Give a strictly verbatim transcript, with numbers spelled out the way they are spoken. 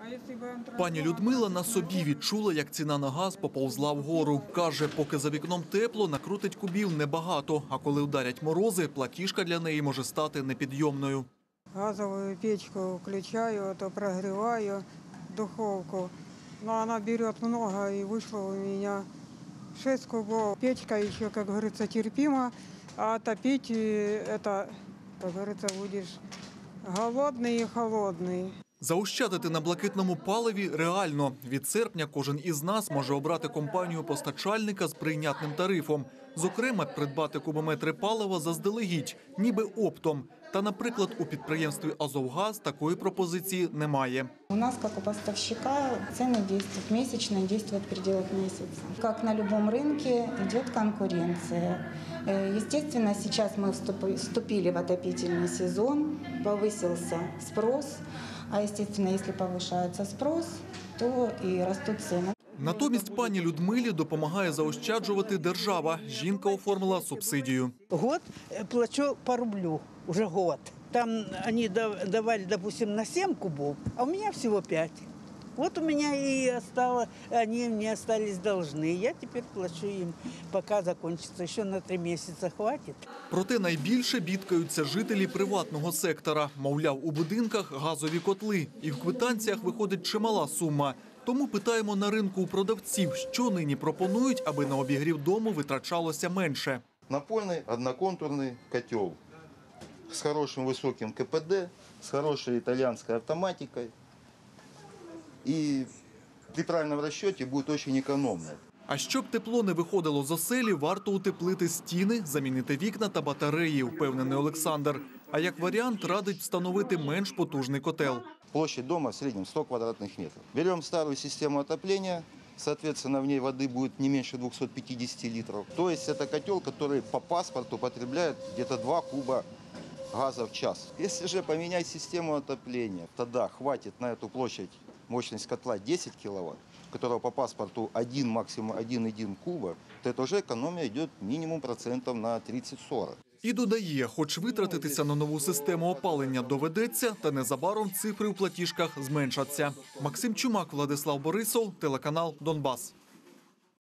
Пані Людмила на собі відчула, як ціна на газ поповзла вгору. Каже, поки за вікном тепло, накрутить кубів небагато, а коли ударять морози, платіжка для неї може стати непідйомною. Газовую печку включаю, то прогреваю духовку. Но она берет много, и вышло у меня шесть кубов. Печка еще, как говорится, терпима, а топить это, как говорится, будешь голодный и холодный. Заощадити на блакитному паливі реально. Від серпня кожен із нас може обрати компанію-постачальника з прийнятним тарифом. Зокрема, придбати кубометри палива заздалегідь, ніби оптом. Та, наприклад, у підприємстві «Азовгаз» такої пропозиції немає. У нас, как у поставщика, цены действуют месячно, действуют в пределах месяца. Как на любом рынке идет конкуренция. Естественно, сейчас мы вступили в отопительный сезон, повысился спрос. А, естественно, если повышается спрос, то и растут цены. Натомість пані Людмилі допомагає заощаджувати держава. Жінка оформила субсидію. Год плачу по рублю, уже год. Там они давали, допустим, на семь кубов, а у меня всего пять. Вот у меня и осталось, они мне остались должны. Я теперь плачу им, пока закончится. Еще на три месяца хватит. Проте найбільше бідкаються жителі приватного сектора. Мовляв, у будинках газові котли. І в квитанціях виходить чимала сума. Тому питаємо на ринку у продавців, що нині пропонують, аби на обігрів дому витрачалося менше. Напольний одноконтурний котел з хорошим високим КПД, з хорошою італійською автоматикою. І при правильному розчеті буде дуже економно. А щоб тепло не виходило з оселі, варто утеплити стіни, замінити вікна та батареї, впевнений Олександр. А як варіант, радить встановити менш потужний котел. Площадь дома в среднем сто квадратных метров. Берем старую систему отопления, соответственно, в ней воды будет не меньше двухсот пятидесяти литров. То есть это котел, который по паспорту потребляет где-то два куба газа в час. Если же поменять систему отопления, тогда хватит на эту площадь мощность котла десять киловатт, у которого по паспорту один, максимум один и один куба, то это уже экономия идет минимум процентов на тридцать-сорок. І додає, хоч витратитися на нову систему опалення доведеться, та незабаром цифри у платіжках зменшаться. Максим Чумак, Владислав Борисов, телеканал «Донбас».